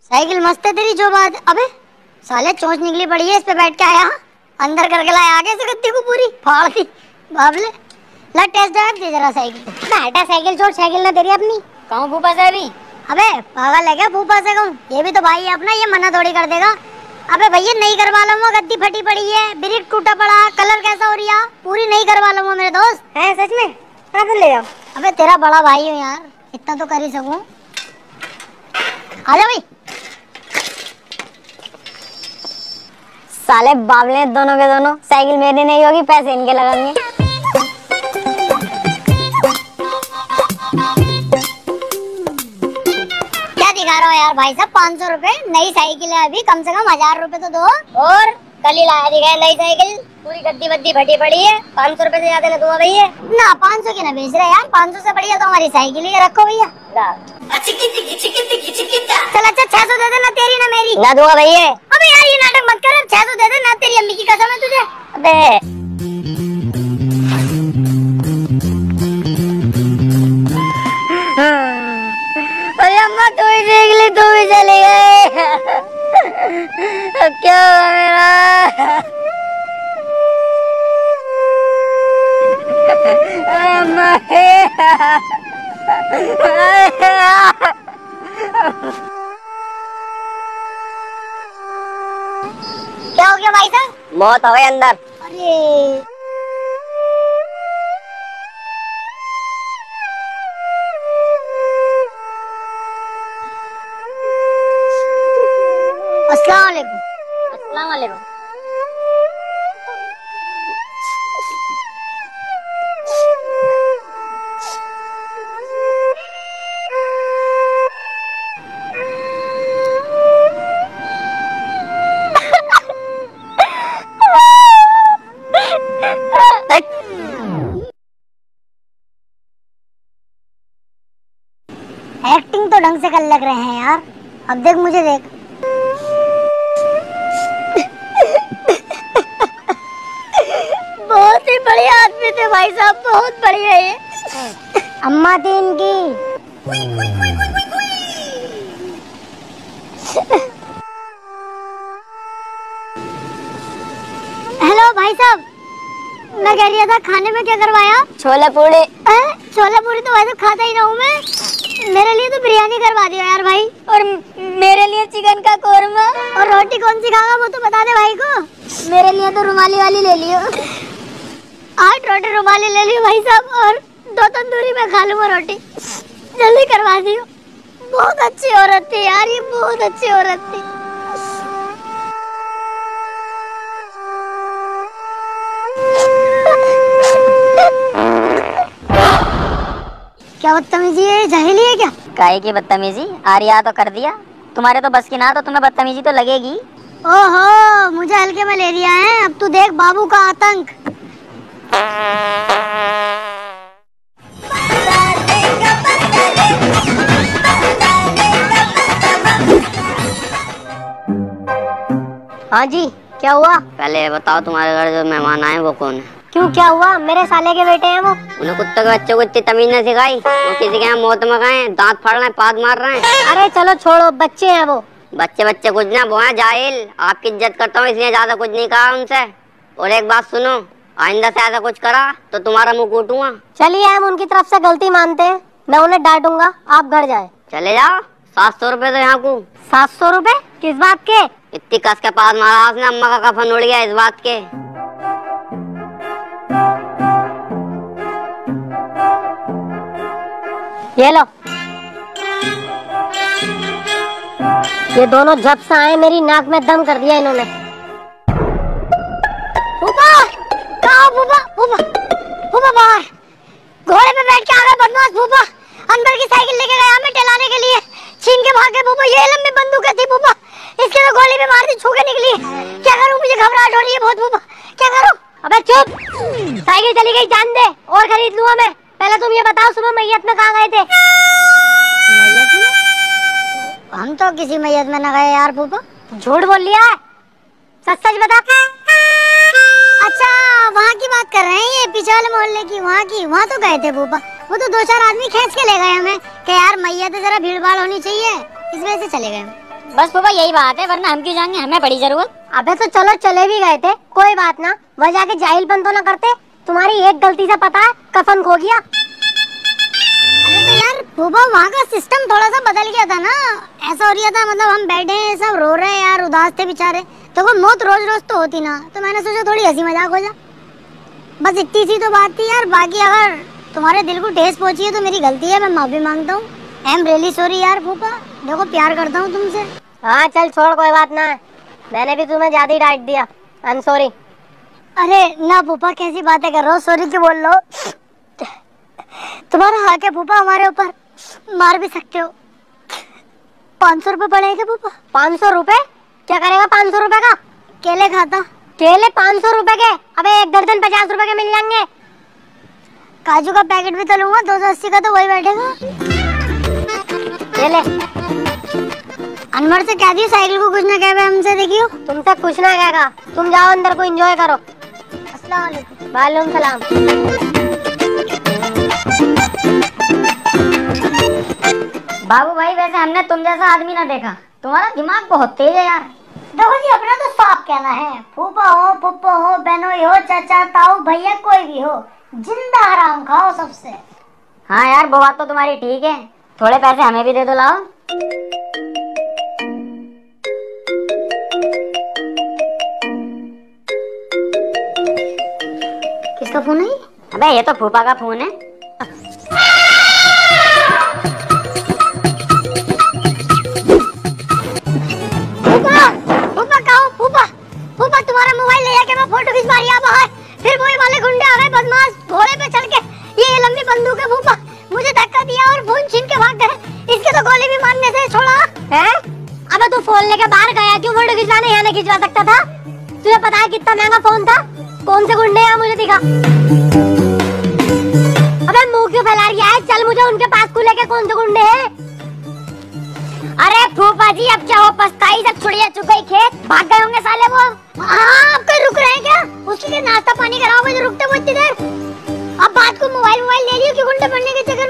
Cycle मस्त है तेरी, जो बात। अबे साले चोंच निकली पड़ी है, इस पे बैठ के आया अंदर करके लाया आगे से गद्दी को पूरी फाड़ दी बाबले। ला टेस्ट ड्राइव दे जरा साइकिल। हटा साइकिल छोड़, साइकिल ना तेरी अपनी। कहूँ फूफा से अभी? अबे पागल है क्या फूफा से कहूँ? ये भी तो भाई है अपना, ये मना थोड़ी कर देगा। अबे भैया नहीं करवा लूंगा, गद्दी फटी पड़ी है, ब्रेक टूटा पड़ा, कलर कैसा हो रही है, पूरी नहीं करवा लूंगा मेरे दोस्त। है सच में? हाँ तो ले जाओ। अबे तेरा बड़ा भाई हूँ यार, इतना तो कर ही सकूं। आजा भाई। साले बावले दोनों के दोनों, साइकिल मेरी नहीं होगी, पैसे इनके लगेंगे। क्या दिखा रहा हो यार भाई साहब? 500 रुपए नई साइकिल है, अभी कम से कम 1000 रुपए तो दो। और कल ही लाया दिखाया नई साइकिल, पूरी गद्दी बद्दी फटी पड़ी है, 500 रुपए से ज्यादा ना दूंगा भैया। ना 500 की ना बेच रहे यार, 500 से बढ़िया तो हमारी साइकिल ही रखो भैया। चल अच्छा 600 दे देना, तेरी ना मेरी। ना दूंगा भैया। अबे यार ये नाटक मत कर, 600 दे देना, तेरी अम्मी की कसम है तुझे। अबे अरे अम्मा तू ही देख ली, तू भी चली गई। अब क्या होगा मेरा? अम्मा क्या हो गया भाई साहब? मौत हो गई अंदर। अरे अस्सलाम वालेकुम। अस्सलाम वालेकुम। एक्टिंग तो ढंग से कर लग रहे हैं यार। अब देख मुझे देख। बहुत ही बढ़िया आदमी थे भाई साहब, बहुत बढ़िया। ये अम्मा थी इनकी। हेलो भाई साहब, मैं कह रही था खाने में क्या करवाया? छोले पूड़ी। छोले पूरी तो वैसे खाता ही ना हूँ मैं, मेरे लिए तो बिरयानी करवा दियो यार भाई। और मेरे लिए चिकन का कोरमा। और रोटी कौन सी खागा वो तो बता दे भाई को। मेरे लिए तो रुमाली वाली ले लियो। 8 रोटी रुमाली ले लियो भाई साहब, और 2 तंदूरी में खा लूंगा रोटी। जल्दी करवा दियो। बहुत अच्छी औरत थी यार, ये बहुत अच्छी औरत थी। क्या बदतमीजी है, जाहिली है क्या? काहे की बदतमीजी? आरिया तो कर दिया, तुम्हारे तो बस की ना, तो तुम्हें बदतमीजी तो लगेगी। ओहो मुझे हल्के में ले लिया है, अब तू देख बाबू का आतंक। हाँ जी क्या हुआ? पहले बताओ तुम्हारे घर जो मेहमान आए वो कौन है? क्यों क्या हुआ? मेरे साले के बेटे हैं वो। उन्हें कुत्ते के बच्चों को इतनी तमीज नहीं सिखाई, वो किसी के यहाँ मौत में गए, दांत फाड़ रहे हैं, पाद मार रहे हैं। अरे चलो छोड़ो, बच्चे हैं वो। बच्चे बच्चे कुछ ना, वो है जाहिल। आपकी इज्जत करता हूँ इसलिए ज्यादा कुछ नहीं कहा उनसे। और एक बात सुनो, आइंदा से ऐसा कुछ करा तो तुम्हारा मुंह कूटूंगा। चलिए हम उनकी तरफ से गलती मानते हैं, मैं उन्हें डांटूंगा, आप घर जाए। चले जाओ। 700 रुपए तो यहाँ को। 700 रुपए किस बात के? इतनी कस के पास मारा आपने, अम्मा का कफन उड़ गया इस बात के। ये लो, ये दोनों जब से आए मेरी नाक में दम कर दिया इन्होंने। फूफा कहाँ? फूफा फूफा फूफा बाहर घोड़े पे बैठ के आ गए बदमाश। फूफा अंदर की साइकिल लेके गया हमें टहलाने के लिए, छीन के भाग गए। फूफा ये लंबी बंदूक थी फूफा, इसके तो गोली भी मार दी, छू के निकली। क्या करूं, मुझे घबराहट हो रही है बहुत फूफा, क्या करूं? अबे चुप, साइकिल चली गई, जान दे और खरीद लूंगा मैं। पहले तुम ये बताओ सुबह मैयत में कहाँ गए थे? मैयत में? हम तो किसी मैयत में न गए यार फूफा। झूठ बोल लिया है, सच सच बता। अच्छा वहाँ की बात कर रहे हैं, ये पीछे वाले मोहल्ले की, वहाँ की? वहाँ तो गए थे फूफा, वो तो 2-4 आदमी खींच के ले गए हमें कि यार मैयत है, जरा भीड़ भाड़ होनी चाहिए, इस वजह से चले गए। बस फूफा यही बात है, वरना हम क्यों जाएंगे, हमें बड़ी जरूरत। अबे तो चलो चले भी गए थे, कोई बात ना, वह जाके जाहिलपन तो ना करते। तुम्हारी एक गलती से पता है कफन खो गया। अरे तो यार फूफा वहाँ का सिस्टम थोड़ा सा बदल गया था ना, ऐसा हो रहा था, मतलब हम बैठे हैं सब रो रहे हैं यार, उदास थे बेचारे, तो वो मौत रोज रोज तो होती ना, तो मैंने सोचा थोड़ी हंसी मजाक हो जाए, बस इतनी सी तो बात थी यार। बाकी अगर तुम्हारे दिल को ठेस पहुंची है तो मेरी गलती है, मैं माफी मांगता हूँ। आई एम रियली सॉरी यार फूफा, देखो प्यार करता हूँ तुमसे। हाँ चल छोड़, कोई बात ना है, मैंने भी तुम्हें ज्यादा ही डांट दिया, आई एम सॉरी। अरे ना फूफा, कैसी बातें कर रहे हो, सॉरी क्यों बोल रहे हो? तुम्हारा हक है फूफा, हमारे ऊपर मार भी सकते हो। 500 रुपए पड़ेगा फूफा। 500 रुपए? क्या करेगा 500 रुपए का? केले खाता। केले 500 रुपए के? अबे एक दर्जन 50 रुपए के मिल जाएंगे। काजू का पैकेट भी तो लूंगा, 280 का तो वही बैठेगा। केले अनवर से कह दियो साइकिल को कुछ ना कहे, हमसे देखियो। तुमसे कुछ ना कहेगा, तुम जाओ अंदर को एंजॉय करो। अस्सलाम वालेकुम। वालेकुम सलाम। बाबू भाई, वैसे हमने तुम जैसा आदमी ना देखा, तुम्हारा दिमाग बहुत तेज है यार। देखो जी, अपना तो साफ कहना है, फूफा हो, फुप्पो हो, बहनोई हो, चाचा, ताऊ, भैया, कोई भी हो, जिंदा हराम खाओ सबसे। हाँ यार, वो बात तो तुम्हारी ठीक है, थोड़े पैसे हमें भी दे दो, लाओ। किसका फोन है? अबे ये तो फूफा का फोन है। फूफा तुम्हारा मोबाइल ले जाके मैं फोटो खिंचवा रही बाहर, फिर वही वाले गुंडे आ गए बदमाश, घोड़े पे चढ़ के, ये लंबी बंदूक है फूफा, मुझे धक्का दिया और फोन छीन के भाग गए। इसके तो गोली भी मारने से छोड़ा है। अबे तू फोन लेके बाहर गया क्यों? फोटो खिंचवाने यहाँ नहीं खिंचवा सकता था? तुझे पता है कितना महंगा फोन था? कौन से गुंडे हैं मुझे दिखा। अबे मुंह क्यों फैला रही है? चल मुझे उनके पास को लेके, कौन से गुंडे हैं? अरे फूफा जी अब क्या हो, पछताई सब छुड़िया चुक गई खेत, भाग गए होंगे साले वो। हाँ आप कहीं रुक रहे हैं क्या? उसके लिए नाश्ता पानी कराओगे जो रुकते वो इतनी देर। अब बात को मोबाइल ले लियो कि गुंडे बनने के चक्कर